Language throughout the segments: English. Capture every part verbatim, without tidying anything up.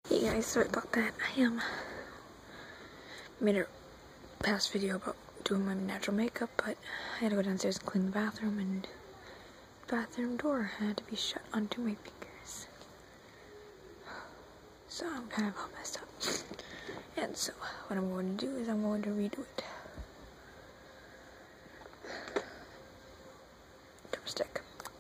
Hey guys, sorry about that. I um made a past video about doing my natural makeup, but I had to go downstairs and clean the bathroom, and the bathroom door had to be shut onto my fingers. So I'm kind of all messed up. And so what I'm going to do is I'm going to redo it. Drumstick.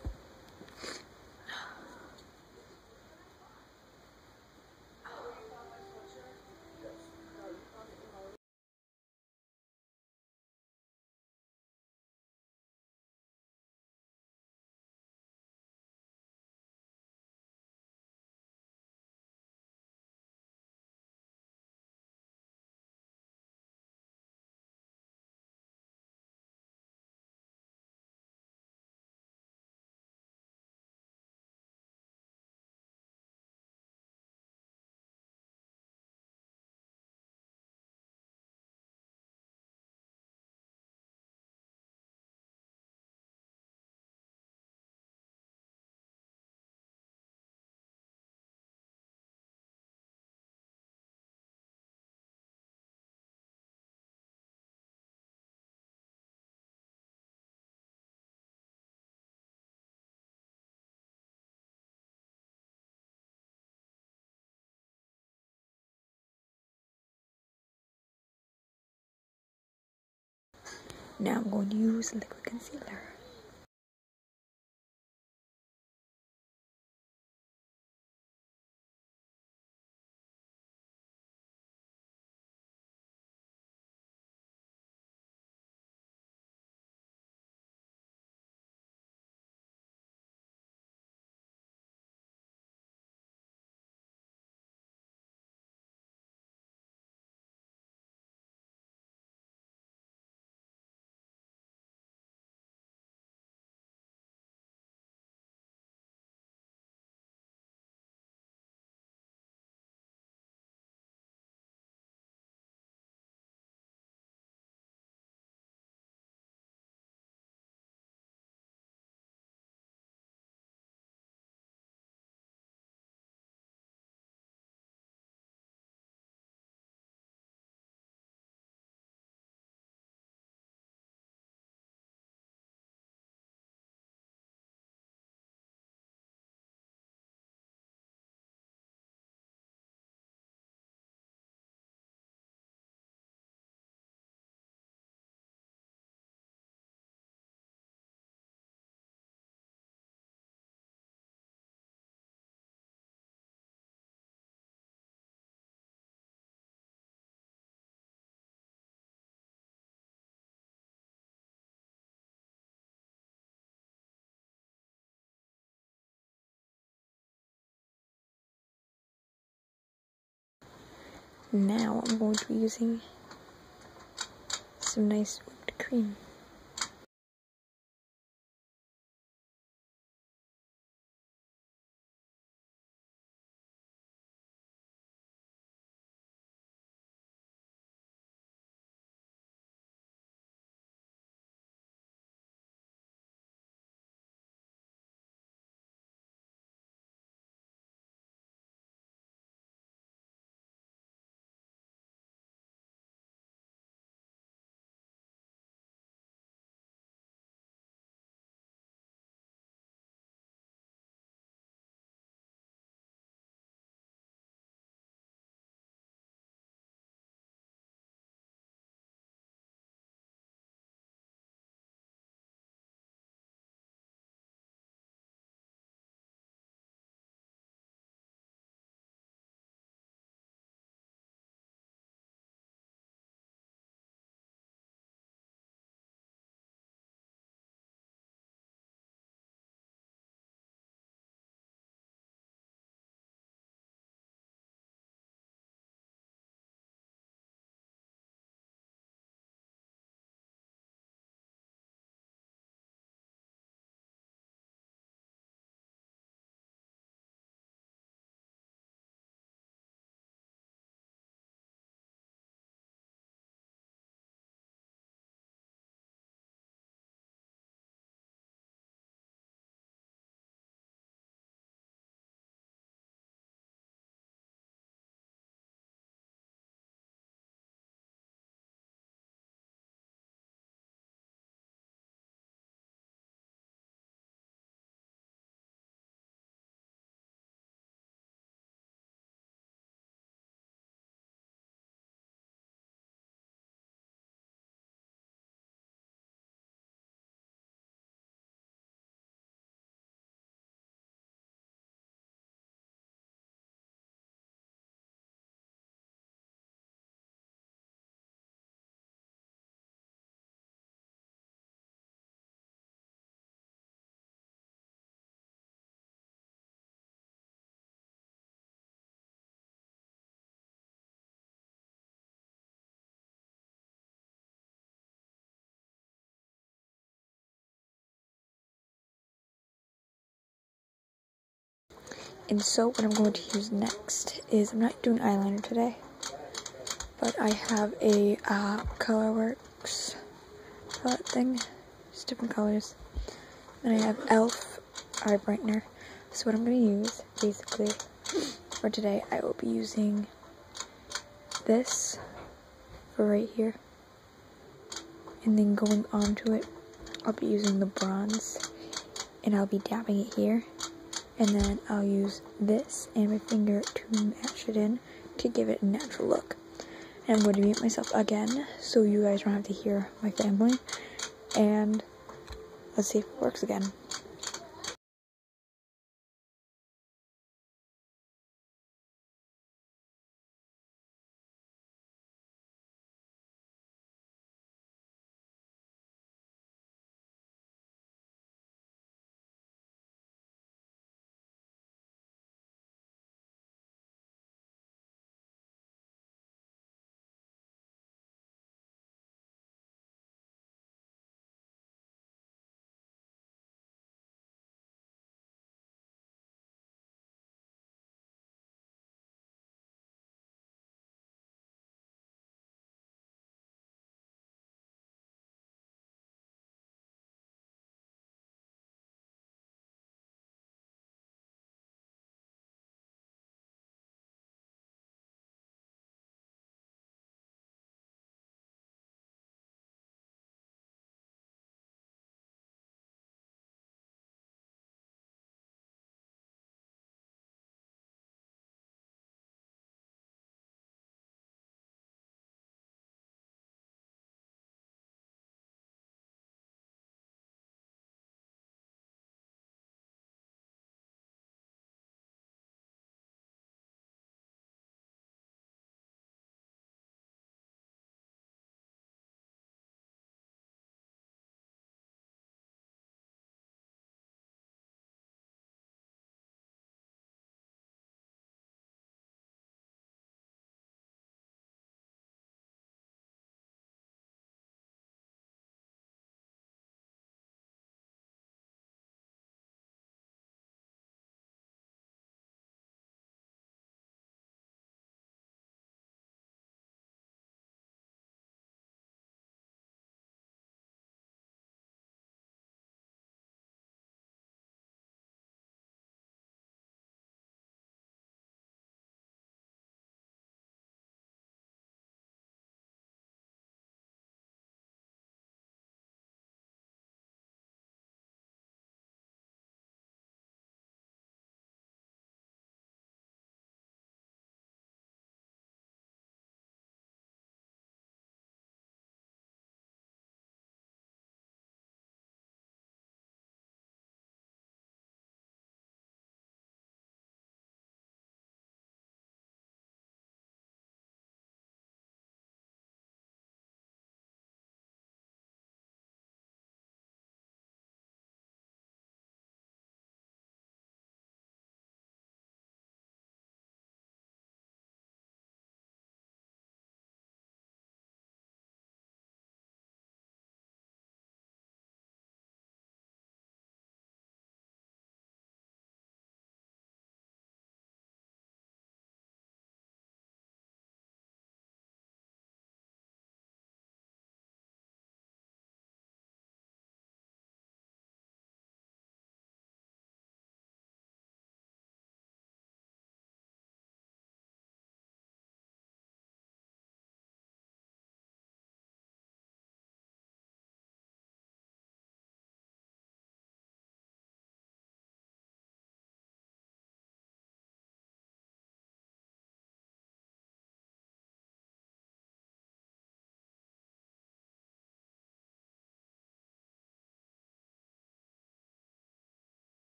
Now I'm going to use liquid concealer. Now I'm going to be using some nice whipped cream. And so what I'm going to use next is, I'm not doing eyeliner today, but I have a uh, Colorworks palette thing, just different colors. And I have e l f eye brightener. So what I'm going to use, basically, for today, I will be using this for right here. And then going onto it, I'll be using the bronze, and I'll be dabbing it here. And then I'll use this and my finger to match it in to give it a natural look. And I'm going to mute myself again so you guys don't have to hear my family. And let's see if it works again.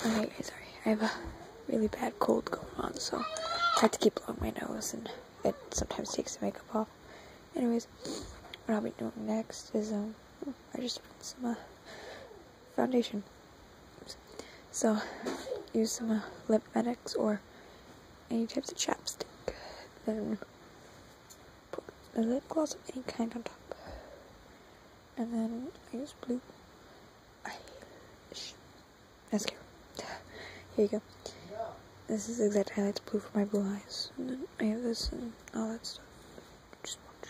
Okay, guys, sorry. I have a really bad cold going on, so I have to keep blowing my nose, and it sometimes takes the makeup off. Anyways, what I'll be doing next is, um, I just put some, uh, foundation. So, use some, uh, lip medics or any types of chapstick. Then, put a lip gloss of any kind on top. And then, I use blue eyelash mascara. Here you go. This is exact highlights blue for my blue eyes. And then I have this and all that stuff. Just watch.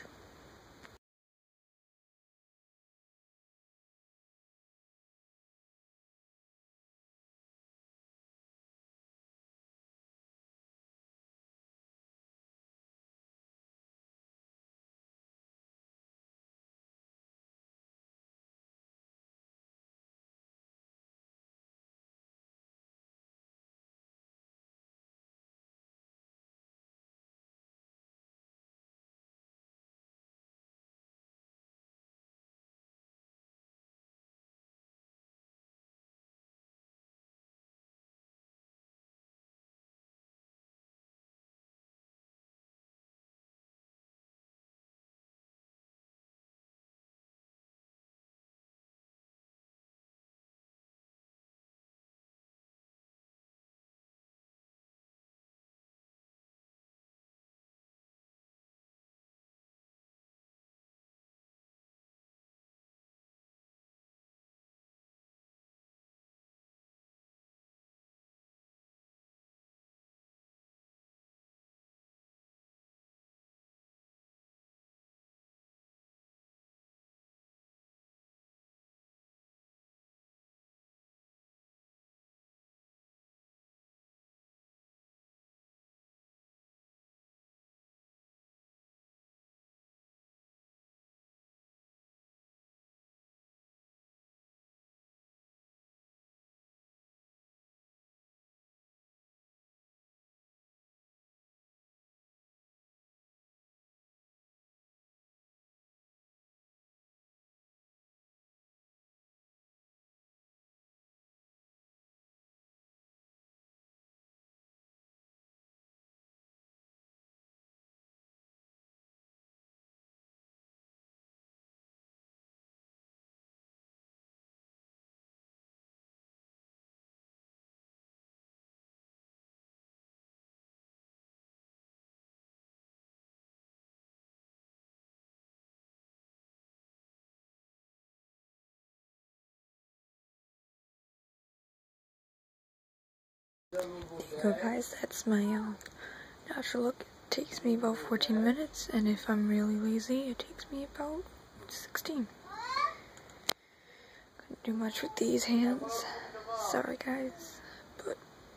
So guys, that's my um, natural look. It takes me about fourteen minutes, and if I'm really lazy, it takes me about sixteen. Couldn't do much with these hands. Sorry guys, but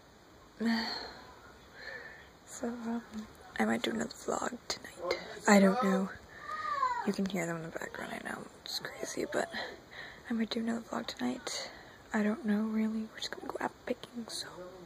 so um, I might do another vlog tonight. I don't know. You can hear them in the background. I know it's crazy, but I might do another vlog tonight. I don't know really. We're just gonna go apple picking, so.